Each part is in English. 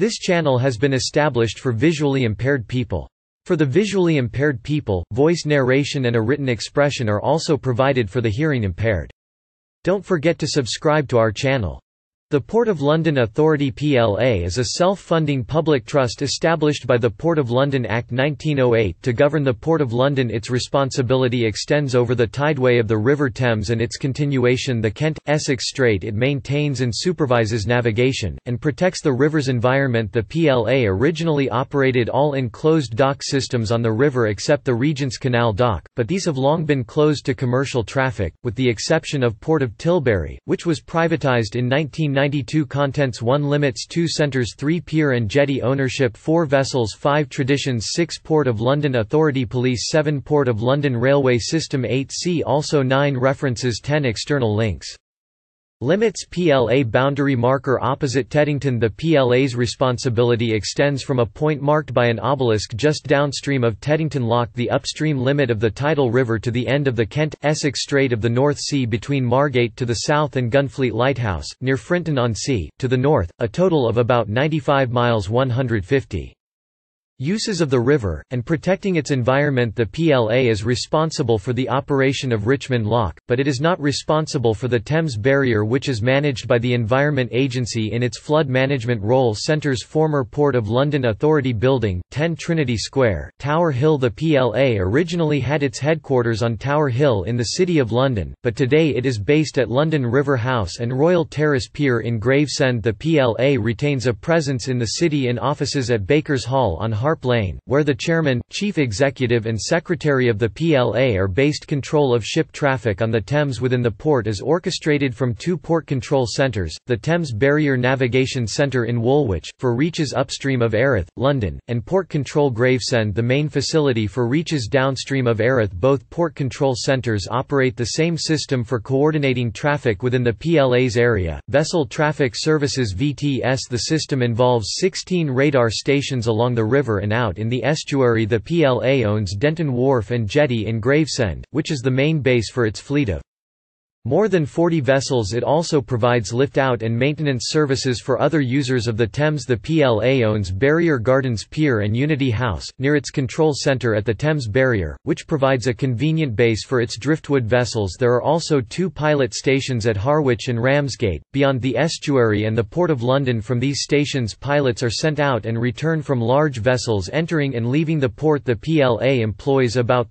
This channel has been established for visually impaired people. For the visually impaired people, voice narration and a written expression are also provided for the hearing impaired. Don't forget to subscribe to our channel. The Port of London Authority PLA is a self-funding public trust established by the Port of London Act 1908 to govern the Port of London. Its responsibility extends over the tideway of the River Thames and its continuation the Kent-Essex Strait. It maintains and supervises navigation, and protects the river's environment. The PLA originally operated all enclosed dock systems on the river except the Regent's Canal dock, but these have long been closed to commercial traffic, with the exception of Port of Tilbury, which was privatised in 1992. Contents 1 Limits 2 Centres 3 Pier and jetty ownership 4 Vessels 5 Traditions 6 Port of London Authority Police 7 Port of London Railway System 8 See also 9 References 10 External links. Limits PLA boundary marker opposite Teddington. The PLA's responsibility extends from a point marked by an obelisk just downstream of Teddington Lock, the upstream limit of the tidal river, to the end of the Kent-Essex Strait of the North Sea between Margate to the south and Gunfleet Lighthouse, near Frinton-on-Sea, to the north, a total of about 95 miles 150. Uses of the river, and protecting its environment. The PLA is responsible for the operation of Richmond Lock, but it is not responsible for the Thames Barrier, which is managed by the Environment Agency in its flood management role. Centres Former Port of London Authority Building, 10 Trinity Square, Tower Hill. The PLA originally had its headquarters on Tower Hill in the City of London, but today it is based at London River House and Royal Terrace Pier in Gravesend. The PLA retains a presence in the city in offices at Bakers Hall on Harp Lane, where the Chairman, Chief Executive and Secretary of the PLA are based. Control of ship traffic on the Thames within the port is orchestrated from 2 port control centres, the Thames Barrier Navigation Centre in Woolwich, for reaches upstream of Erith, London, and Port Control Gravesend, the main facility for reaches downstream of Erith. Both port control centres operate the same system for coordinating traffic within the PLA's area, Vessel Traffic Services VTS. The system involves 16 radar stations along the river and out in the estuary. The PLA owns Denton Wharf and Jetty in Gravesend, which is the main base for its fleet of more than 40 vessels. It also provides lift-out and maintenance services for other users of the Thames. The PLA owns Barrier Gardens Pier and Unity House, near its control centre at the Thames Barrier, which provides a convenient base for its driftwood vessels. There are also 2 pilot stations at Harwich and Ramsgate, beyond the estuary and the Port of London. From these stations pilots are sent out and return from large vessels entering and leaving the port. The PLA employs about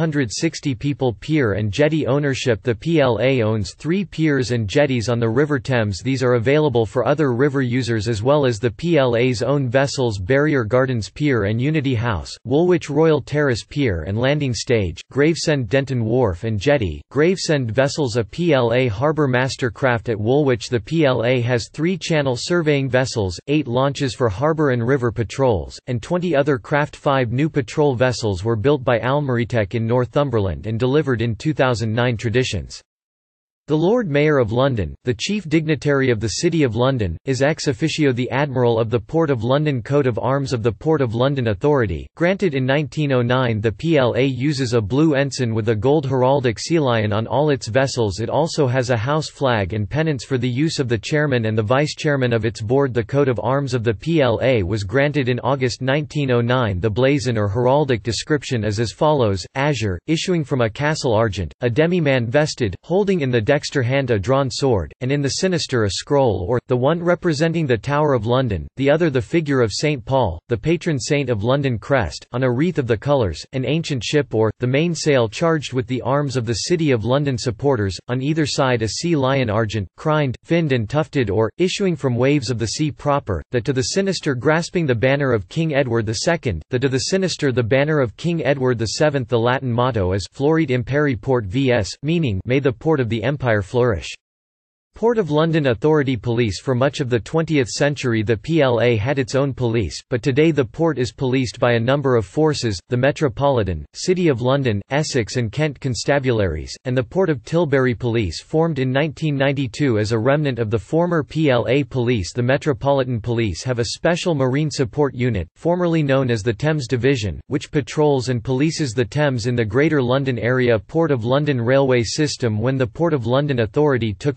360 people. Pier and jetty ownership. The PLA owns 3 piers and jetties on the River Thames. These are available for other river users as well as the PLA's own vessels: Barrier Gardens Pier and Unity House, Woolwich Royal Terrace Pier and Landing Stage, Gravesend Denton Wharf and Jetty, Gravesend Vessels. A PLA harbour mastercraft at Woolwich. The PLA has 3 channel surveying vessels, 8 launches for harbour and river patrols, and 20 other craft. 5 new patrol vessels were built by Almaritech in Northumberland and delivered in 2009. Traditions. The Lord Mayor of London, the chief dignitary of the City of London, is ex officio the Admiral of the Port of London. Coat of Arms of the Port of London Authority, granted in 1909. The PLA uses a blue ensign with a gold heraldic sea lion on all its vessels. It also has a house flag and pennants for the use of the chairman and the vice-chairman of its board. The coat of arms of the PLA was granted in August 1909. The blazon or heraldic description is as follows: azure, issuing from a castle argent, a demi-man vested, holding in the dexter hand a drawn sword, and in the sinister a scroll, or, the one representing the Tower of London, the other the figure of St. Paul, the patron saint of London crest, on a wreath of the colours, an ancient ship, or, the mainsail charged with the arms of the City of London supporters, on either side a sea lion argent, crined, finned and tufted, or, issuing from waves of the sea proper, that to the sinister grasping the banner of King Edward II, that to the sinister the banner of King Edward VII. The Latin motto is Florit Imperi Port vs, meaning, may the port of the empire flourish. Port of London Authority Police. For much of the 20th century the PLA had its own police, but today the port is policed by a number of forces, the Metropolitan, City of London, Essex and Kent Constabularies, and the Port of Tilbury Police, formed in 1992 as a remnant of the former PLA Police. The Metropolitan Police have a special marine support unit, formerly known as the Thames Division, which patrols and polices the Thames in the Greater London Area. Port of London Railway System. When the Port of London Authority took over the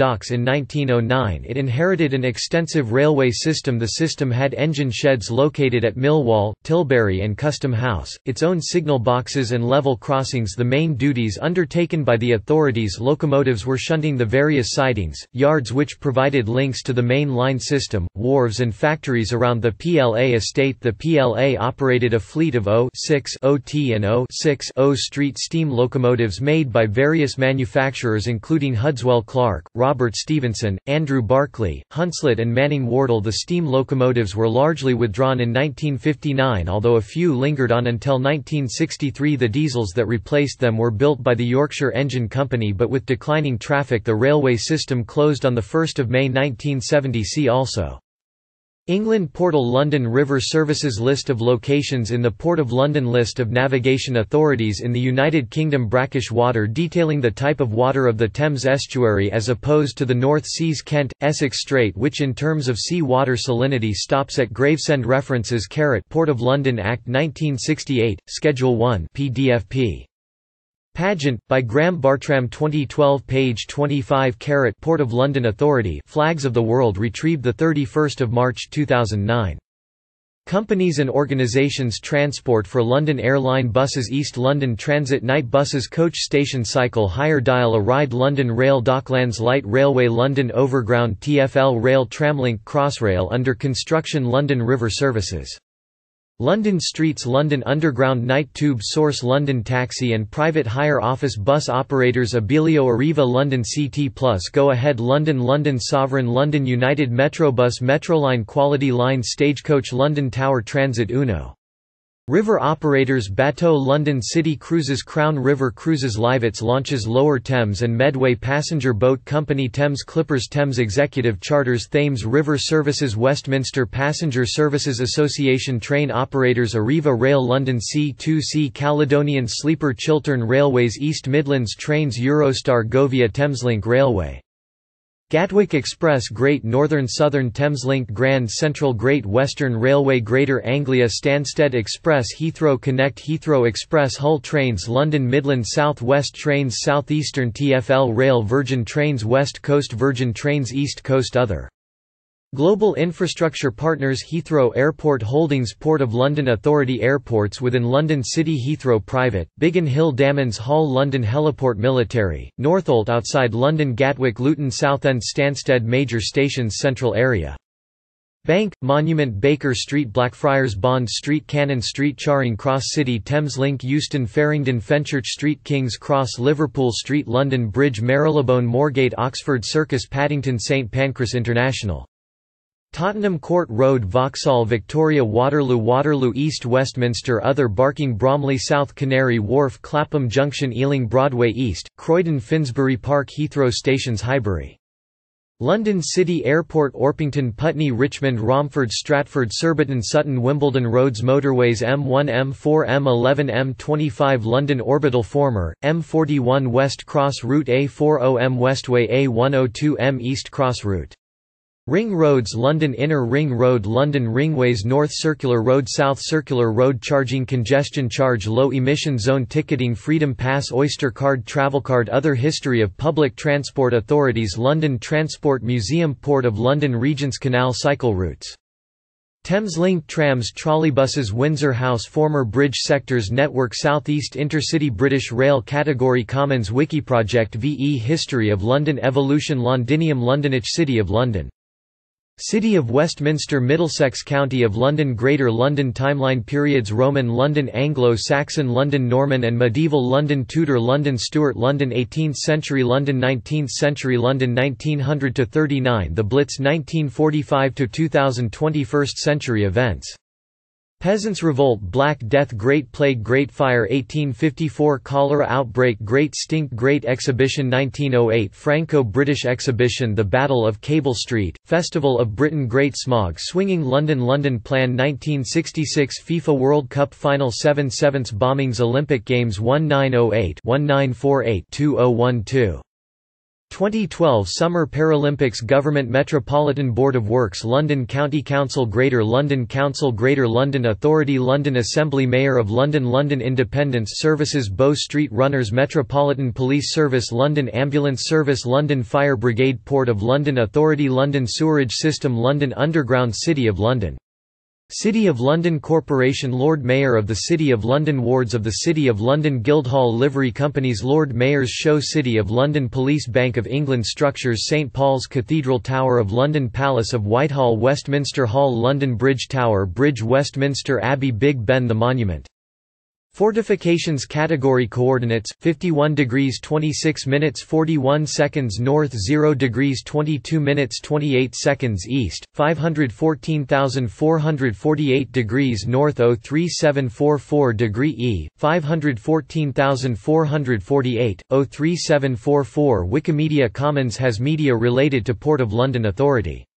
docks in 1909. It inherited an extensive railway system. The system had engine sheds located at Millwall, Tilbury and Custom House, its own signal boxes and level crossings. The main duties undertaken by the authorities: locomotives were shunting the various sidings, yards which provided links to the main line system, wharves and factories around the PLA estate. The PLA operated a fleet of O6 OT and O6 O Street steam locomotives made by various manufacturers including Hudswell Clark, Robert Stephenson, Andrew Barclay, Hunslet and Manning Wardle. The steam locomotives were largely withdrawn in 1959, although a few lingered on until 1963. The diesels that replaced them were built by the Yorkshire Engine Company, but with declining traffic the railway system closed on 1 May 1970. See also England Portal London River Services. List of locations in the Port of London. List of navigation authorities in the United Kingdom. Brackish water detailing the type of water of the Thames estuary as opposed to the North Seas. Kent, Essex Strait, which in terms of sea water salinity stops at Gravesend. References. Port of London Act 1968, Schedule 1 PDFP. Pageant, by Graham Bartram. 2012, page 25. Port of London Authority, Flags of the World, retrieved 31 March 2009. Companies and organisations. Transport for London Airline Buses, East London Transit Night Buses, Coach Station Cycle Hire, Dial a Ride, London Rail, Docklands Light Railway, London Overground, TfL Rail, Tramlink, Crossrail, under construction, London River Services. London Streets, London Underground, Night Tube Source, London Taxi and Private Hire Office Bus Operators, Abellio, Arriva, London CT Plus, Go Ahead, London, London Sovereign, London United Metrobus, Metroline, Quality Line, Stagecoach, London Tower Transit, Uno. River Operators, Bateau, London City Cruises, Crown River Cruises, Livets Launches, Lower Thames and Medway Passenger Boat Company, Thames Clippers, Thames Executive Charters, Thames River Services, Westminster Passenger Services Association, Train Operators, Arriva Rail, London C2C, Caledonian Sleeper, Chiltern Railways, East Midlands Trains, Eurostar, Govia, Thameslink Railway, Gatwick Express, Great Northern Southern, Thameslink, Grand Central, Great Western Railway, Greater Anglia, Stansted Express, Heathrow Connect, Heathrow Express, Hull Trains, London Midland, South West Trains, Southeastern, TfL Rail, Virgin Trains, West Coast, Virgin Trains, East Coast, Other Global Infrastructure Partners, Heathrow Airport Holdings, Port of London Authority, airports within London City, Heathrow Private, Biggin Hill, Dammons Hall, London Heliport, Military, Northolt outside London, Gatwick, Luton, Southend, Stansted, Major stations, Central Area, Bank, Monument, Baker Street, Blackfriars, Bond Street, Cannon Street, Charing Cross City, Thameslink, Euston, Farringdon, Fenchurch Street, King's Cross, Liverpool Street, London Bridge, Marylebone, Moorgate, Oxford Circus, Paddington, St Pancras International, Tottenham Court Road, Vauxhall, Victoria, Waterloo, Waterloo East, Westminster, Other Barking, Bromley South, Canary Wharf, Clapham Junction, Ealing, Broadway East, Croydon, Finsbury Park, Heathrow Stations, Highbury, London City Airport, Orpington, Putney, Richmond, Romford, Stratford, Surbiton, Sutton, Wimbledon Roads, Motorways, M1, M4, M11, M25, London Orbital, former, M41 West Cross Route, A40M Westway, A102 M East Cross Route, Ring Roads, London Inner Ring Road, London Ringways, North Circular Road, South Circular Road, Charging, Congestion Charge, Low Emission Zone, Ticketing, Freedom Pass, Oyster Card, Travelcard, Other History of Public Transport Authorities, London Transport Museum, Port of London, Regent's Canal, Cycle routes, Thameslink Trams, Trolleybuses, Windsor House, Former Bridge Sectors Network, Southeast Intercity, British Rail, Category Commons, Wikiproject, VE History of London, Evolution, Londinium, Londonich, City of London, City of Westminster, Middlesex, County of London, Greater London, Timeline periods, Roman London, Anglo-Saxon London, Norman and Medieval London, Tudor London, Stuart London, 18th century London, 19th century London, 1900–39, The Blitz, 1945–2000, 21st century events, Peasants' Revolt, Black Death, Great Plague, Great Fire, 1854, Cholera Outbreak, Great Stink, Great Exhibition, 1908, Franco-British Exhibition, The Battle of Cable Street, Festival of Britain, Great Smog, Swinging London, London Plan, 1966, FIFA World Cup Final, 7/7 bombings, Olympic Games, 1908, 1948, 2012. 2012 Summer Paralympics Government Metropolitan Board of Works London County Council Greater London Authority London Assembly Mayor of London London Independence Services Bow Street Runners Metropolitan Police Service London Ambulance Service London Fire Brigade Port of London Authority London Sewerage System London Underground City of London City of London Corporation Lord Mayor of the City of London Wards of the City of London Guildhall Livery Companies Lord Mayor's Show City of London Police Bank of England Structures St Paul's Cathedral Tower of London Palace of Whitehall Westminster Hall London Bridge Tower Bridge Westminster Abbey Big Ben The Monument Fortifications Category Coordinates 51 degrees 26 minutes 41 seconds north 0 degrees 22 minutes 28 seconds east 514,448 degrees north 03744 degree E 514,448 03744 Wikimedia Commons has media related to Port of London Authority